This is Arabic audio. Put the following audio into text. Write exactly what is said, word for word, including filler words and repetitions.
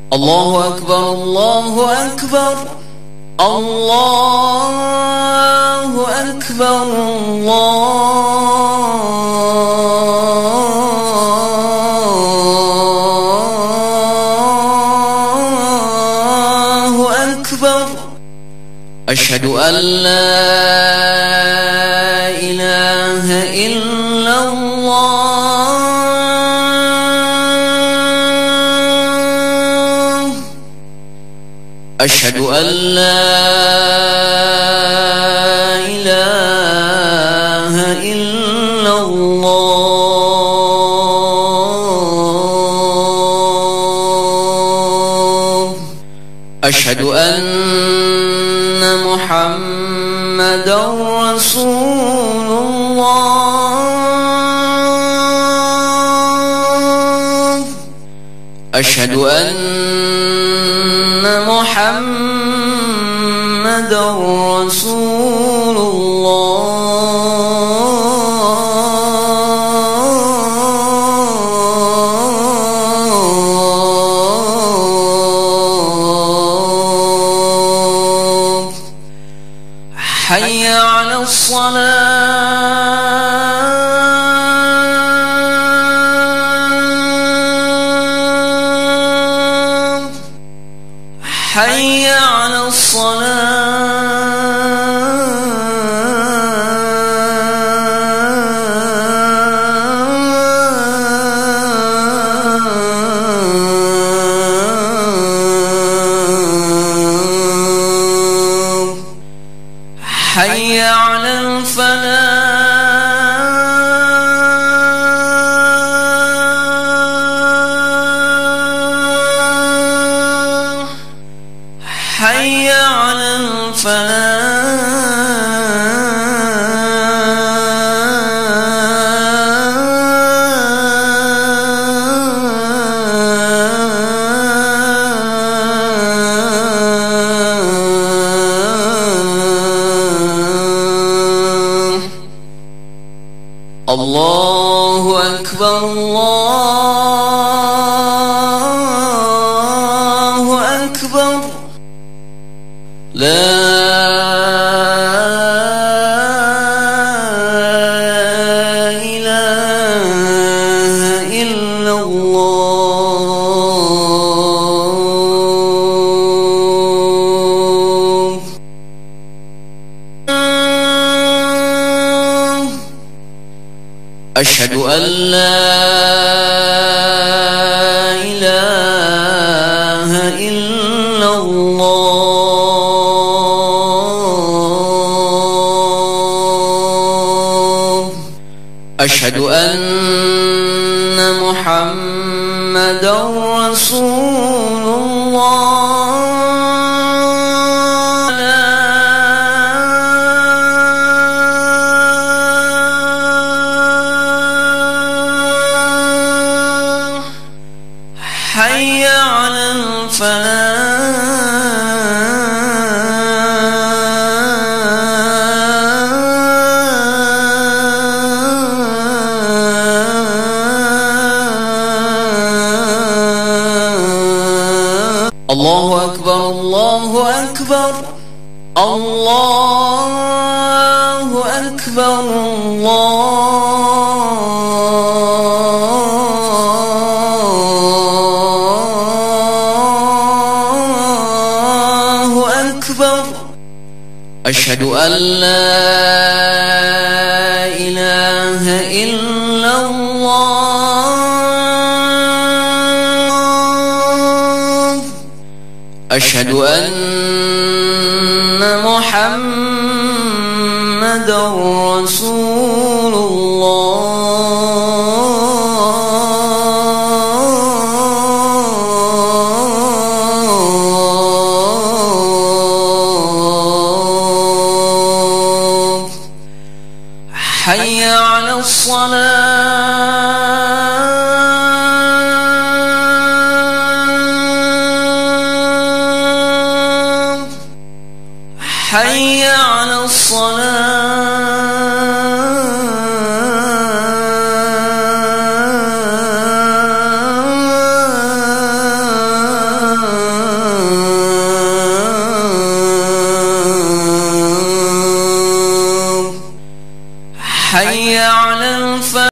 الله أكبر الله أكبر الله أكبر الله أكبر. أشهد أن لا إله إلا الله. أشهد أن لا إله إلا الله. أشهد أن محمدا رسول الله. أشهد أن محمدا رسول الله. حي على الصلاة. حي على الصلاة. حي على الفلاح. حي على الفلاح. الله أكبر الله أكبر. لا إله إلا الله. أشهد أن لا إله إلا الله. أشهد أن محمدا رسول الله. حي على الفلاح. الله أكبر الله أكبر الله أكبر الله أكبر. أشهد أن لا إله إلا الله. أشهد أن محمدا رسول الله. حي على الصلاة. حي على الصلاة. حي على الفلاح.